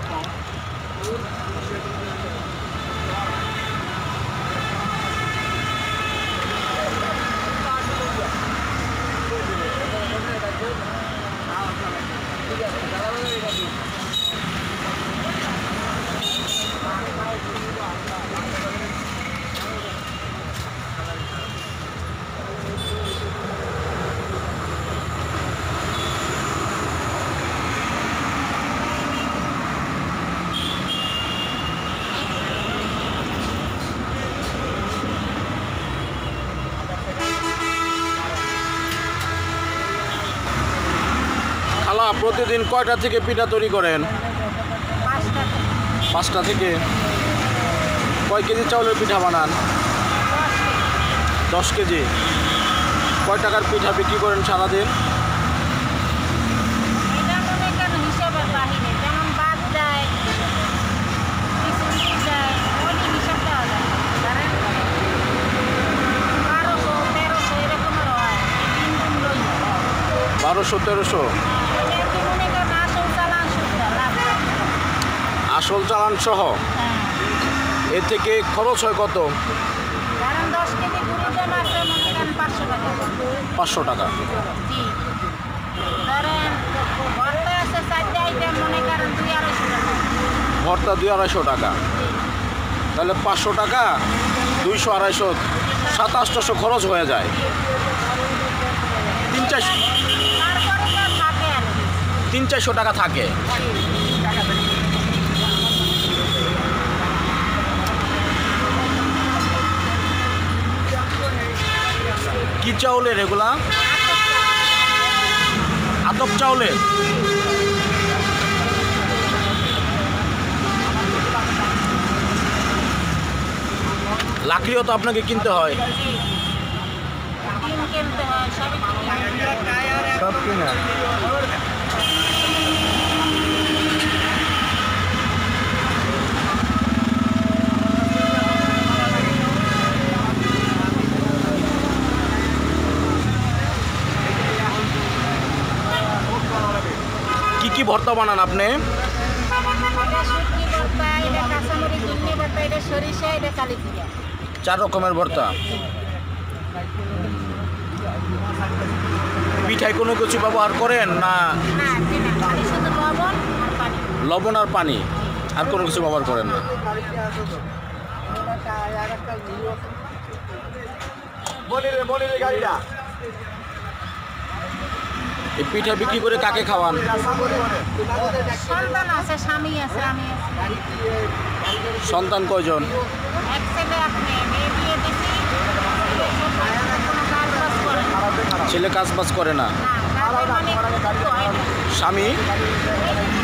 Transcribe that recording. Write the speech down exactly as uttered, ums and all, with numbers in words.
খালা প্রতিদিন কয়টা থেকে পিঠা তৈরি করেন? পাঁচটা থেকে। কয় কেজি চাউলের পিঠা বানান? দশ কেজি। কয় টাকার পিঠা বিক্রি করেন সারাদিন? বারোশো তেরোশো। আসল চালান সহ? এর থেকে খরচ হয় কত? পাঁচশো টাকা। ভর্তা দুই আড়াইশো টাকা। তাহলে পাঁচশো টাকা দুইশো আড়াইশো সাত আটশো খরচ হয়ে যায়। তিন চারশো তিন চারশো টাকা থাকে। কি চাউলের এগুলা? আতপ চাউলের। লাকড়িও তো আপনাকে কিনতে হয়। সব কিনা। কি কি ভর্তা বানান আপনি? চার রকমের ভর্তা। পিঠায় কোনো কিছু ব্যবহার করেন না? লবণ আর পানি, আর কোনো কিছু ব্যবহার করেন না? এই পিঠা বিক্রি করে কাকে খাওয়ান? সন্তান আছে, স্বামী আছে, আমি আছি। সন্তান কয়জন? এক ছেলে, আপনি মেয়ে বিয়ে দিছি। ছেলে কাজ বাজ করে না? স্বামী স্বামী